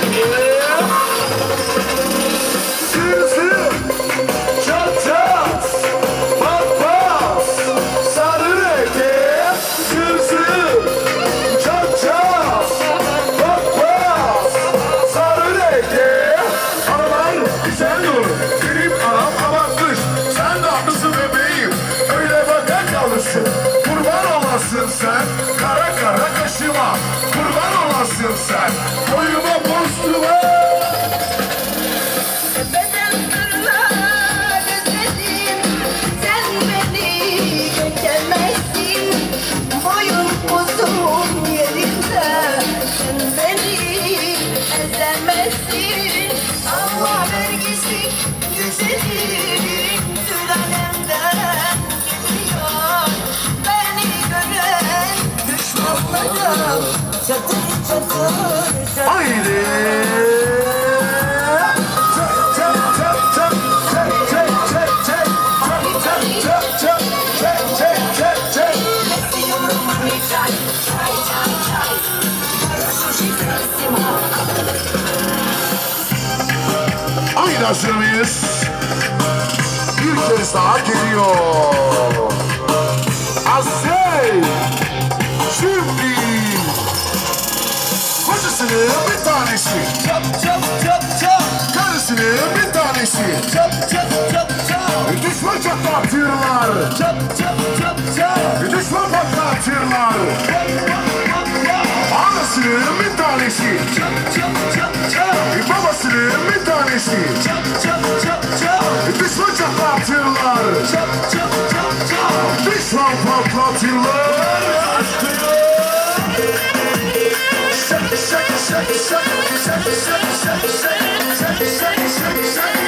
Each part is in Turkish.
Sen kara kara kaşıma kurban olasın sen boyuma postuma. Bedenlerler özledim, sen beni geçemezsin. Boyun uzun yerinde, sen beni ezemezsin. Allah vergisi güzelim, sülalemden geçiyor. Çatır çatır haydi haydi hazır mıyız? Bir kez daha geliyor. Azey şimdi kocasının bir tanesi Çap çap çap çap. karısının bir tanesi Çap çap çap çap. düşman patlatırlar Çap çap çap çap. düşman patlatırlar anasının bir tanesi Çap çap çap çap. babasının bir tanesi Çap çap çap çap. düşman patlatırlar Çap çap çap çap. düşman patlatırlar. Şak şak şak şak şak şak şak şak şak şak şak.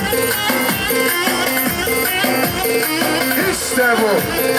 İşte bu.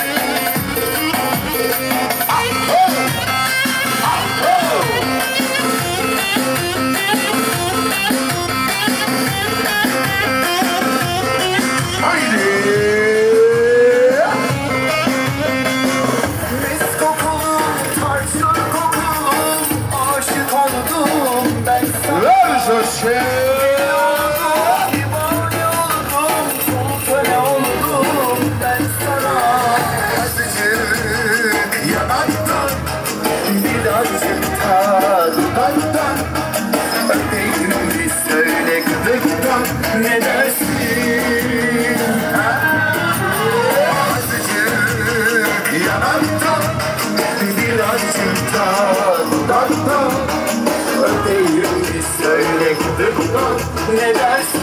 Ne dersin? Azıcık yanaktan birazcık da dudaktan öpeyim bir söyle gıdıktan Ne dersin?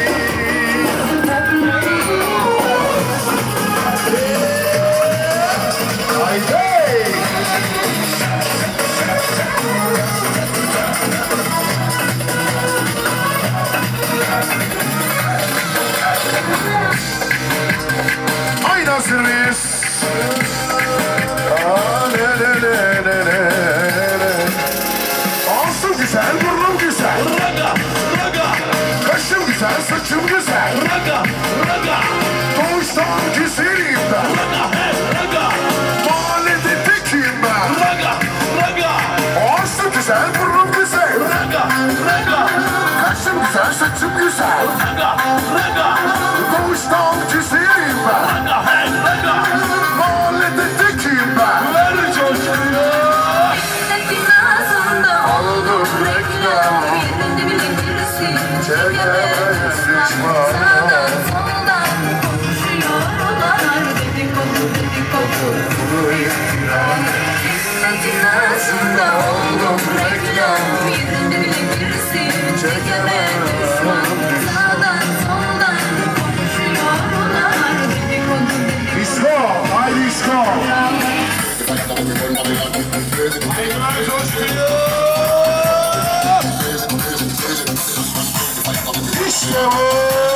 haydi. Haydi hazır mıyız? Ağzım güzel, burnum güzel. Raga raga. Kaşım güzel, saçım güzel. Raga raga. Doğuştan güzelim ben. Raga hey raga. Mahallede tekim ben. Raga raga. Ağzım güzel, burnum güzel. Raga raga. Kaşım güzel, saçım güzel. Raga raga. Doğuştan güzelim ben. Raga hey raga. Mahallede tekim ben. Ver coşkuyu. milletin ağzında Aldım reklam. yerinde bilirsin. Çekemez düşman. Sağdan soldan konuşuyorlar. Dedikodu dedikodu. Milletin ağzında oldum reklam. Yerinde bilirsin. Çekemez düşman. Sağdan soldan konuşuyorlar. Dedikodu dedikodu. Disco, haydi disco. Ver coşkuyu. İşte bu.